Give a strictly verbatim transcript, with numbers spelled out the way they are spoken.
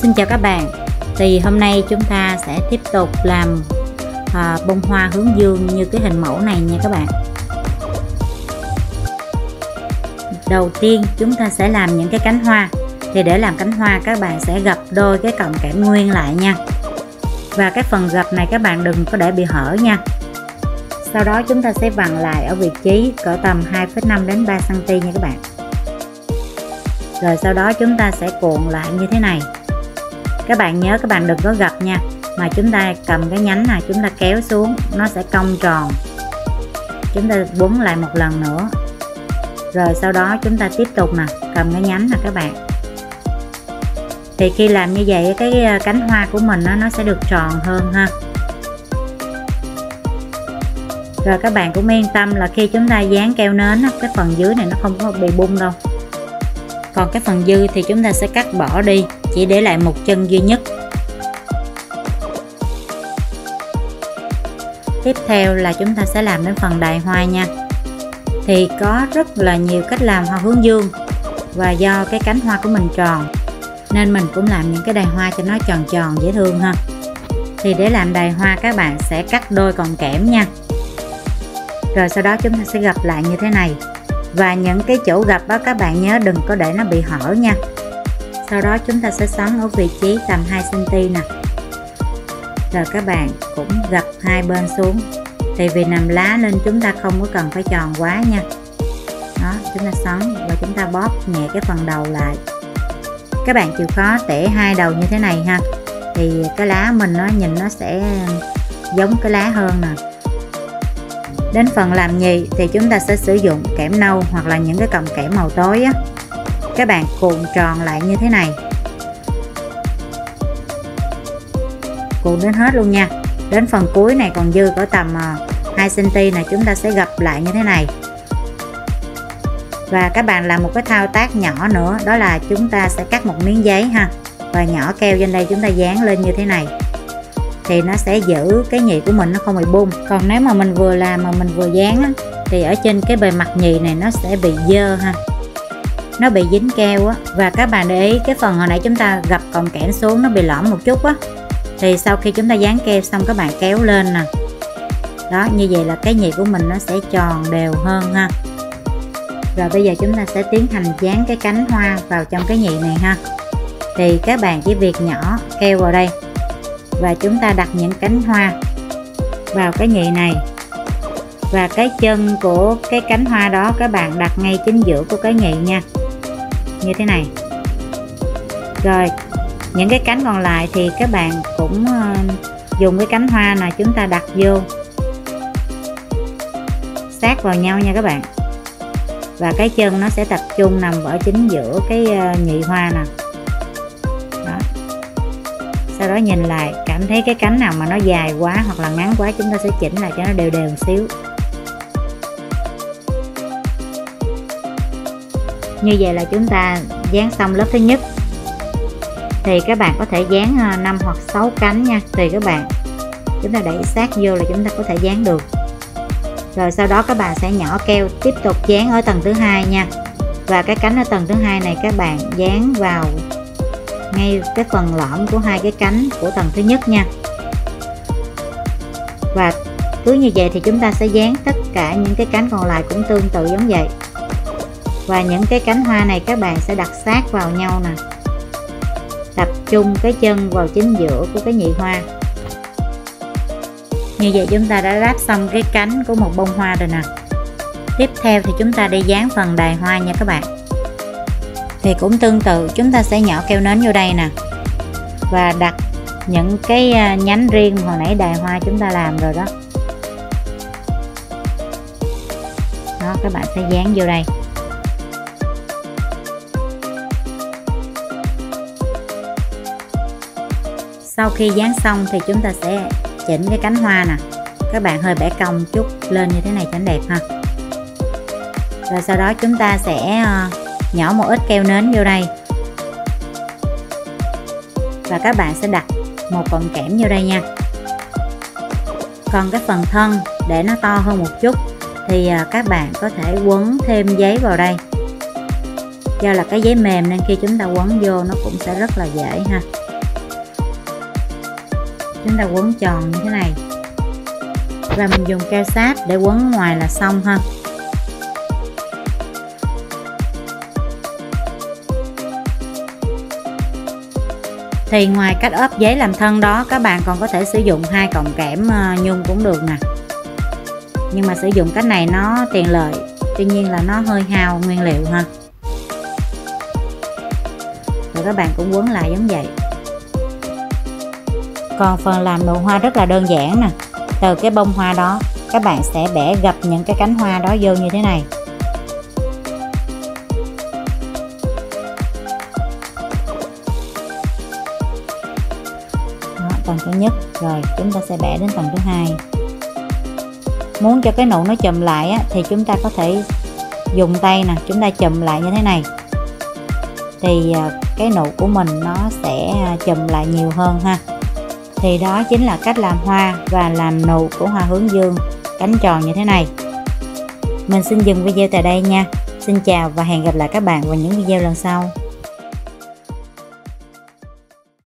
Xin chào các bạn. Thì hôm nay chúng ta sẽ tiếp tục làm à, bông hoa hướng dương như cái hình mẫu này nha các bạn. Đầu tiên chúng ta sẽ làm những cái cánh hoa. Thì để làm cánh hoa các bạn sẽ gập đôi cái cọng kẽm nguyên lại nha. Và cái phần gập này các bạn đừng có để bị hở nha. Sau đó chúng ta sẽ vặn lại ở vị trí cỡ tầm hai phẩy năm đến ba xăng ti mét nha các bạn. Rồi sau đó chúng ta sẽ cuộn lại như thế này. Các bạn nhớ các bạn đừng có gập nha, mà chúng ta cầm cái nhánh này chúng ta kéo xuống, nó sẽ cong tròn. Chúng ta quấn lại một lần nữa. Rồi sau đó chúng ta tiếp tục nè, cầm cái nhánh nè các bạn. Thì khi làm như vậy cái cánh hoa của mình nó, nó sẽ được tròn hơn ha. Rồi các bạn cũng yên tâm là khi chúng ta dán keo nến cái phần dưới này nó không có bị bung đâu. Còn cái phần dư thì chúng ta sẽ cắt bỏ đi, chỉ để lại một chân duy nhất. Tiếp theo là chúng ta sẽ làm đến phần đài hoa nha. Thì có rất là nhiều cách làm hoa hướng dương, và do cái cánh hoa của mình tròn nên mình cũng làm những cái đài hoa cho nó tròn tròn dễ thương ha. Thì để làm đài hoa các bạn sẽ cắt đôi cọng kẽm nha. Rồi sau đó chúng ta sẽ gập lại như thế này. Và những cái chỗ gập đó các bạn nhớ đừng có để nó bị hở nha. Sau đó chúng ta sẽ xoắn ở vị trí tầm hai xăng ti mét nè. Rồi các bạn cũng gập hai bên xuống. Thì vì nằm lá nên chúng ta không có cần phải tròn quá nha. Đó, chúng ta xoắn và chúng ta bóp nhẹ cái phần đầu lại. Các bạn chịu khó tỉa hai đầu như thế này ha. Thì cái lá mình nó nhìn nó sẽ giống cái lá hơn nè. Đến phần làm nhì thì chúng ta sẽ sử dụng kẽm nâu hoặc là những cái cọng kẽm màu tối á. Các bạn cuộn tròn lại như thế này. Cuộn đến hết luôn nha. Đến phần cuối này còn dư có tầm hai xăng ti mét này chúng ta sẽ gập lại như thế này. Và các bạn làm một cái thao tác nhỏ nữa, đó là chúng ta sẽ cắt một miếng giấy ha. Và nhỏ keo trên đây chúng ta dán lên như thế này. Thì nó sẽ giữ cái nhị của mình nó không bị bung. Còn nếu mà mình vừa làm mà mình vừa dán á, thì ở trên cái bề mặt nhị này nó sẽ bị dơ ha, nó bị dính keo á. Và các bạn để ý cái phần hồi nãy chúng ta gập cọng kẽm xuống nó bị lõm một chút á. Thì sau khi chúng ta dán keo xong các bạn kéo lên nè. Đó, như vậy là cái nhị của mình nó sẽ tròn đều hơn ha. Rồi bây giờ chúng ta sẽ tiến hành dán cái cánh hoa vào trong cái nhị này ha. Thì các bạn chỉ việc nhỏ keo vào đây. Và chúng ta đặt những cánh hoa vào cái nhị này. Và cái chân của cái cánh hoa đó các bạn đặt ngay chính giữa của cái nhị nha. Như thế này. Rồi những cái cánh còn lại thì các bạn cũng dùng cái cánh hoa này chúng ta đặt vô sát vào nhau nha các bạn. Và cái chân nó sẽ tập trung nằm ở chính giữa cái nhị hoa nè. Đó. Sau đó nhìn lại cảm thấy cái cánh nào mà nó dài quá hoặc là ngắn quá chúng ta sẽ chỉnh lại cho nó đều đều một xíu. Như vậy là chúng ta dán xong lớp thứ nhất. Thì các bạn có thể dán năm hoặc sáu cánh nha, tùy các bạn. Chúng ta đẩy sát vô là chúng ta có thể dán được. Rồi sau đó các bạn sẽ nhỏ keo tiếp tục dán ở tầng thứ hai nha. Và cái cánh ở tầng thứ hai này các bạn dán vào ngay cái phần lõm của hai cái cánh của tầng thứ nhất nha. Và cứ như vậy thì chúng ta sẽ dán tất cả những cái cánh còn lại cũng tương tự giống vậy. Và những cái cánh hoa này các bạn sẽ đặt sát vào nhau nè. Tập trung cái chân vào chính giữa của cái nhị hoa. Như vậy chúng ta đã ráp xong cái cánh của một bông hoa rồi nè. Tiếp theo thì chúng ta đi dán phần đài hoa nha các bạn. Thì cũng tương tự chúng ta sẽ nhỏ keo nến vô đây nè. Và đặt những cái nhánh riêng hồi nãy đài hoa chúng ta làm rồi đó. Đó các bạn sẽ dán vô đây. Sau khi dán xong thì chúng ta sẽ chỉnh cái cánh hoa nè. Các bạn hơi bẻ cong chút lên như thế này cho nó đẹp ha. Rồi sau đó chúng ta sẽ nhỏ một ít keo nến vô đây. Và các bạn sẽ đặt một cọng kẽm vô đây nha. Còn cái phần thân để nó to hơn một chút thì các bạn có thể quấn thêm giấy vào đây. Do là cái giấy mềm nên khi chúng ta quấn vô nó cũng sẽ rất là dễ ha. chúng ta quấn tròn như thế này và mình dùng keo sáp để quấn ngoài là xong ha. Thì ngoài cách ốp giấy làm thân đó, các bạn còn có thể sử dụng hai cọng kẽm nhung cũng được nè, nhưng mà sử dụng cách này nó tiện lợi, tuy nhiên là nó hơi hao nguyên liệu ha. Rồi các bạn cũng quấn lại giống vậy. Còn phần làm nụ hoa rất là đơn giản nè. Từ cái bông hoa đó các bạn sẽ bẻ gập những cái cánh hoa đó vô như thế này. Đó, tầng thứ nhất rồi chúng ta sẽ bẻ đến tầng thứ hai. Muốn cho cái nụ nó chùm lại á, thì chúng ta có thể dùng tay nè, chúng ta chùm lại như thế này thì cái nụ của mình nó sẽ chùm lại nhiều hơn ha. Thì đó chính là cách làm hoa và làm nụ của hoa hướng dương cánh tròn như thế này. Mình xin dừng video tại đây nha. Xin chào và hẹn gặp lại các bạn vào những video lần sau.